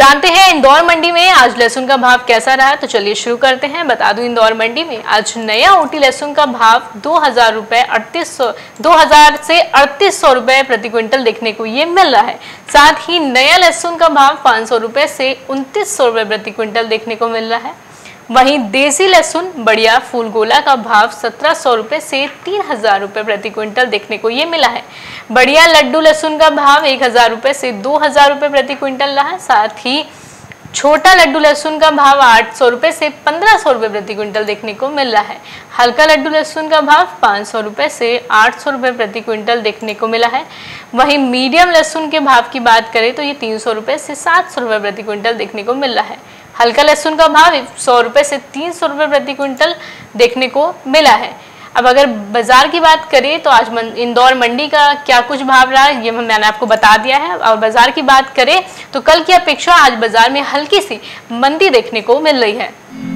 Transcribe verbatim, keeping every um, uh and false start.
जानते हैं इंदौर मंडी में आज लहसुन का भाव कैसा रहा, तो चलिए शुरू करते हैं। बता दूं इंदौर मंडी में आज नया ओटी लहसुन का भाव दो हजार रुपए अड़तीस सौ दो हजार से अड़तीस सौ रुपए प्रति क्विंटल देखने को ये मिल रहा है। साथ ही नया लहसुन का भाव पाँच सौ रुपए से उनतीस सौ रुपए प्रति क्विंटल देखने को मिल रहा है। वहीं देसी लहसुन बढ़िया फूल गोला का भाव सत्रह सौ रुपए से तीन हजार रुपए प्रति क्विंटल देखने को ये मिला है। बढ़िया लड्डू लहसुन का भाव एक हजार रुपए से दो हजार रुपए प्रति क्विंटल रहा है। साथ ही छोटा लड्डू लहसुन का भाव आठ सौ रुपए से पंद्रह सौ रुपए प्रति क्विंटल देखने को मिल रहा है। हल्का लड्डू लहसुन का भाव पाँच सौ रुपए से आठ सौ रुपए प्रति क्विंटल देखने को मिला है। वहीं मीडियम लहसुन के भाव की बात करें तो ये तीन सौ रुपए से सात सौ रुपए प्रति क्विंटल देखने को मिल रहा है। हल्का लहसुन का भाव सौ रुपए से तीन सौ रुपए प्रति क्विंटल देखने को मिला है। अब अगर बाजार की बात करें तो आज इंदौर मंडी का क्या कुछ भाव रहा ये मैंने आपको बता दिया है। और बाजार की बात करें तो कल की अपेक्षा आज बाजार में हल्की सी मंदी देखने को मिल रही है।